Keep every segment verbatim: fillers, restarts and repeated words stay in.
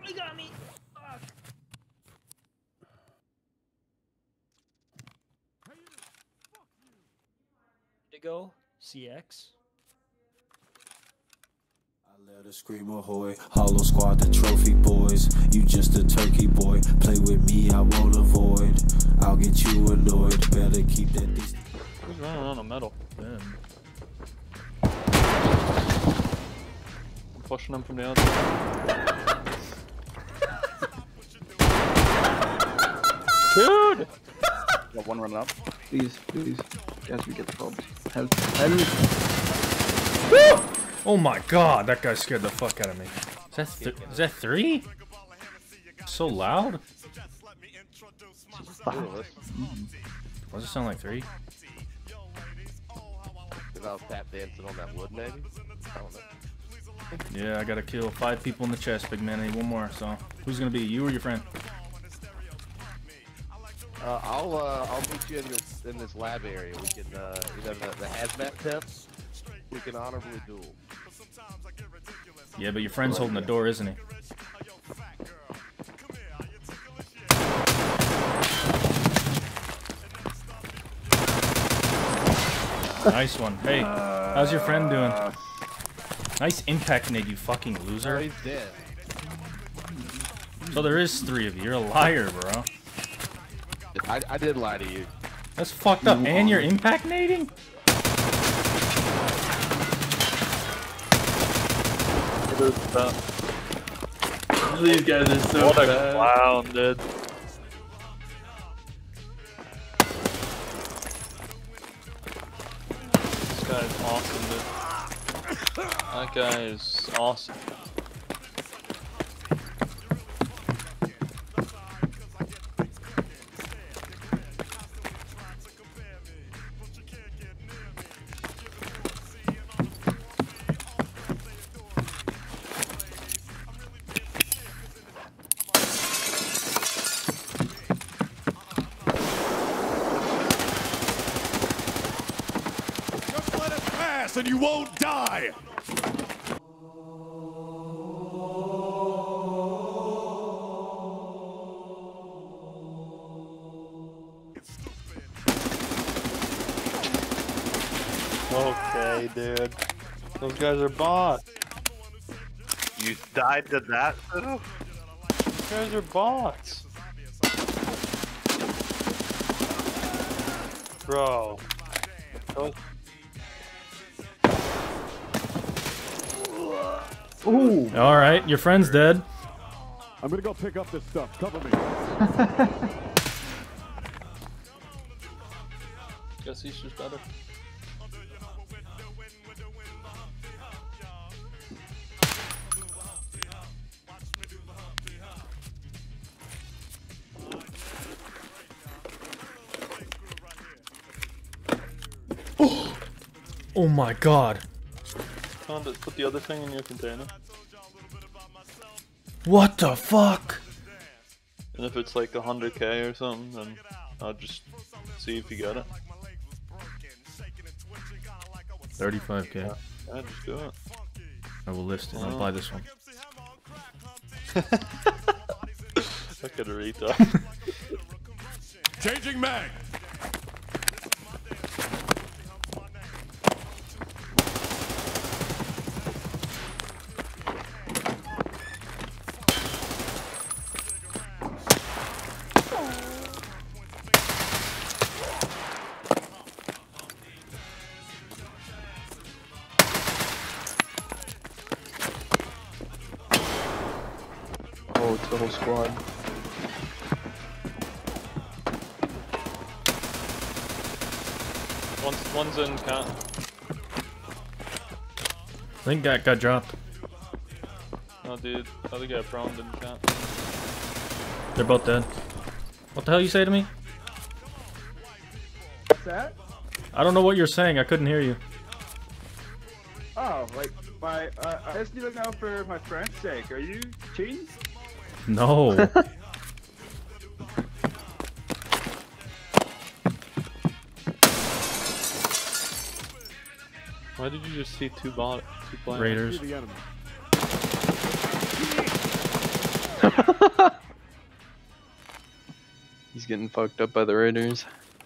You got me. Fuck. Indigo C X. I let her scream ahoy, hollow squad the trophy boys. You just a turkey boy, play with me I won't avoid. I'll get you annoyed, better keep that distance. Who's running on a metal? Them. I'm pushing him from the outside. Dude! Got one running up. Please, please. Guys, we get the problems. Help. Help. Oh my god, that guy scared the fuck out of me. Is that, th is that three? So loud? Five. Does it sound like three? If I was tap dancing on that wood, maybe? I don't know. Yeah, I gotta kill five people in the chest, big man. I need one more, so. Who's gonna be, you or your friend? Uh, I'll uh, I'll meet you in this in this lab area. We can uh, you know the, the hazmat tests. We can honorably duel. Yeah, but your friend's holding the door, isn't he? Nice one. Hey, how's your friend doing? Nice impact, Nate, you fucking loser. Oh, he's dead. So there is three of you. You're a liar, bro. I, I did lie to you. That's fucked up. And you're impactnating? These guys are so What a bad. clown, dude. This guy is awesome, dude. That guy is awesome. And you won't die! Okay, dude. Those guys are bots. You died to that? Those guys are bots. Bro. Those Ooh! Alright, your friend's dead. I'm gonna go pick up this stuff. Cover me. Guess he's just better. Oh, oh my god. Come on, let's put the other thing in your container. What the fuck? And if it's like one hundred K or something, then I'll just see if you get it. thirty-five K. Yeah, yeah, just do it. I will list it. I'll buy this one. Look at a retard. Changing mag! Oh, it's the whole squad. One's, one's in cat. I think that got dropped. No, dude. The other guy prone in cat. They're both dead. What the hell you say to me? What's that? I don't know what you're saying. I couldn't hear you. Oh, like, my, uh, I just need to know for my friend's sake. Are you cheating? No. Why did you just see two bot, two players? Raiders. See the enemy. He's getting fucked up by the raiders.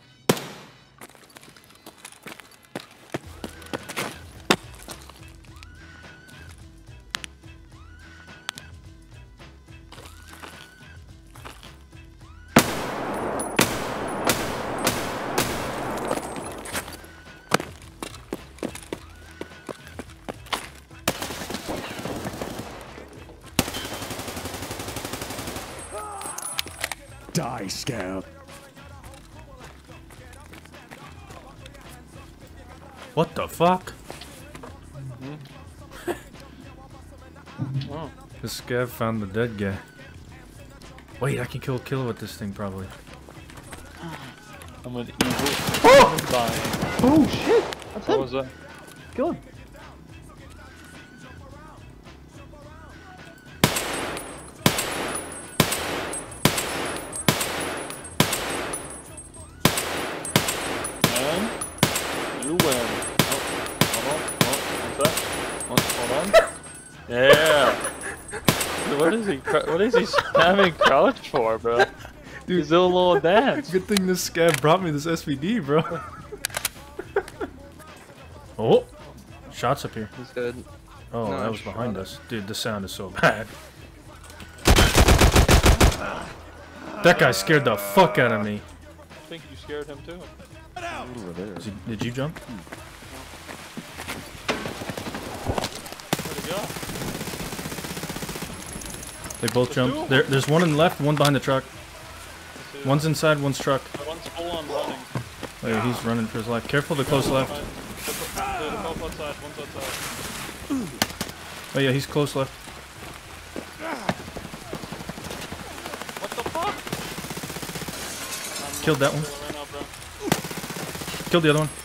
Die, scab. What the fuck? Mm-hmm. Oh. This guy found the dead guy. Wait, I can kill a killer with this thing probably. I'm with evil. Oh! Oh shit! That's What him. was that? Kill him. And you win. Oh, hold on. Oh, what's that? Oh, hold on. Yeah. Dude, what is he? What is he spamming crouch for, bro? Dude, he's doing a little dance. Good thing this guy brought me this S V D, bro. Oh, shots up here. He's dead. Oh, No, that was shot behind it. us. Dude, the sound is so bad. That guy scared the fuck out of me. I think you scared him too. Over there. Is he, did you jump? Where'd he go? They both There's jumped. two of There, them. there's one in the left, one behind the truck. Let's see. One's inside, one's truck. One's full on running. Oh, yeah, he's running for his life. Careful, the close left. They're both outside. One's outside. Oh yeah, he's close left. What the fuck? I'm Killed that one. right now, bro. Killed the other one.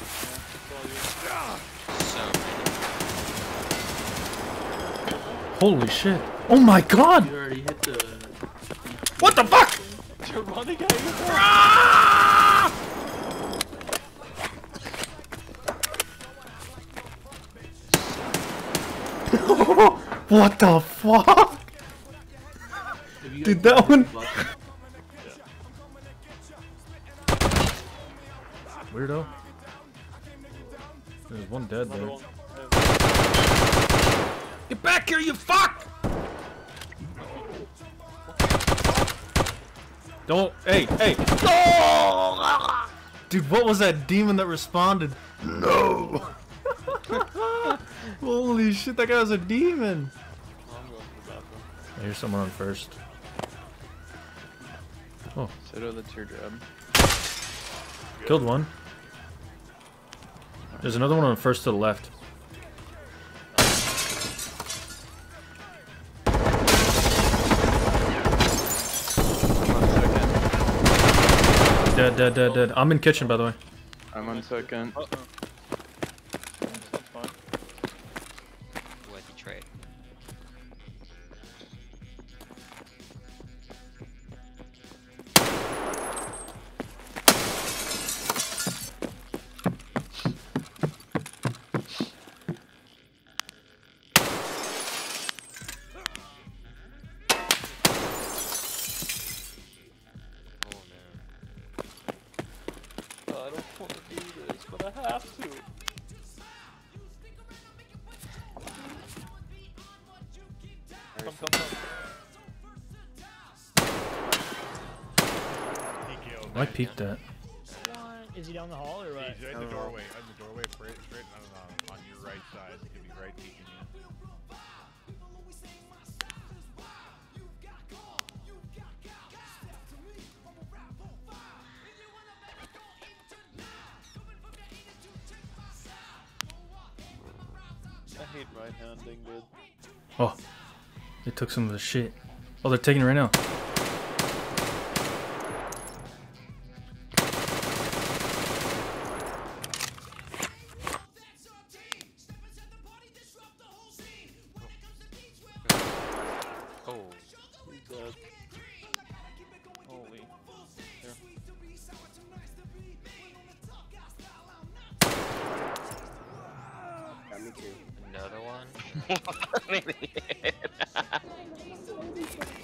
Holy shit. Oh my god! You already hit the... What the fuck? You're running at you. What the fuck? Dude, that one... Weirdo. There's one dead there. One. Get back here, you fuck! Don't... Hey, hey! Dude, what was that demon that responded? No! Holy shit, that guy was a demon! I'm going to the bathroom. Here's someone on first. Oh, Sit on the teardrop. killed one. There's another one on first to the left. I'm on second. Dead, dead, dead, dead. I'm in kitchen, by the way. I'm on second. What betrayed? I don't want to do this, but I have to. Come, come, come. I peeked that. Is he down the hall or what? He's right in the doorway. In the doorway, straight, straight on, on, on your right side. He could be right peeking you. I hate right-handing, dude. Oh, they took some of the shit. Oh, they're taking it right now. Oh. He's dead. Holy. Here. Got me too. Another one?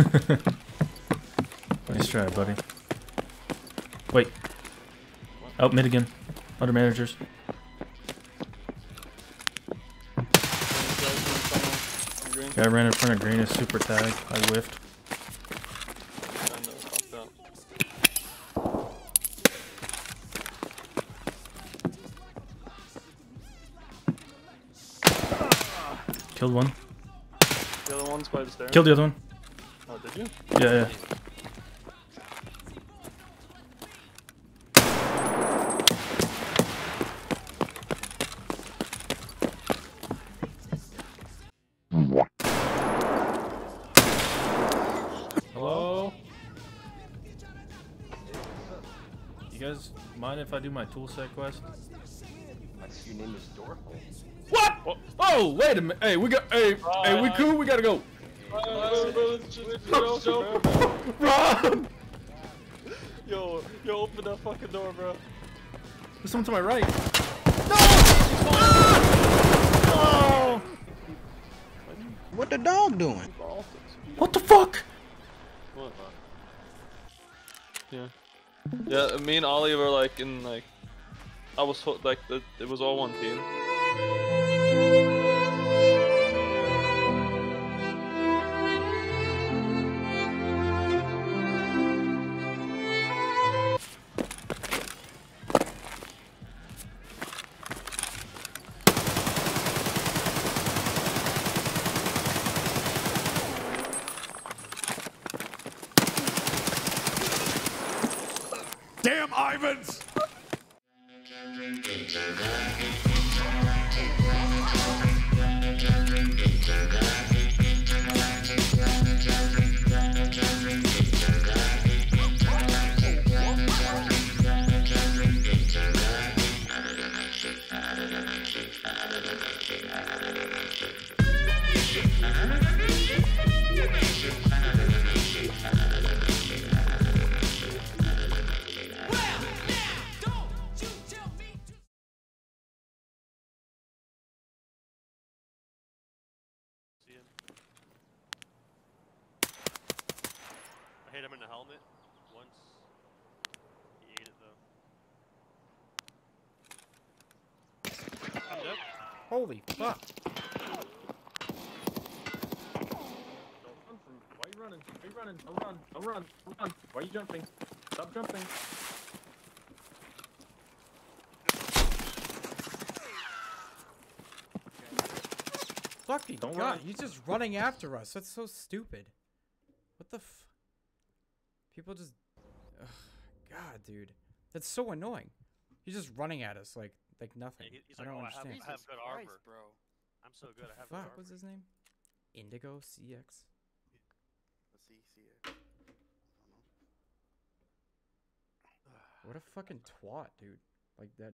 Nice try, buddy. Wait. Out mid again. Other managers. Guy ran in front of green, is super tag. I whiffed. Killed one. The other one's by the stairs. Killed the other one. Oh, did you? Yeah, yeah. Hello? You guys mind if I do my tool set quest? I see your name is Dorful. What? Oh, oh, wait a minute. Hey, we got. Hey, uh, hey, we cool. We gotta go. Run! Yo, yo, open that fucking door, bro. There's someone to my right. No! No! What the dog doing? What the fuck? What? Yeah. Yeah, me and Ollie were like in like. I was like, it, it was all one team. Damn Ivans! I hit him in the helmet once. He ate it though. I'm dead. Holy fuck. Don't run from. Why are you running? Why are you running? Don't run. Don't run. Don't run. Why are you jumping? Stop jumping. Fucking Don't God, run. he's just running after us. That's so stupid. What the f... People just... Ugh, God, dude. That's so annoying. He's just running at us like like nothing. He- He's I like, don't oh, understand. I have, I have good armor, bro. I'm so good. I have good Fuck, armor. what's his name? Indigo C X? What a fucking twat, dude. Like, that